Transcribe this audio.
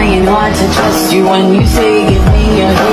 trying hard to trust you when you say give me your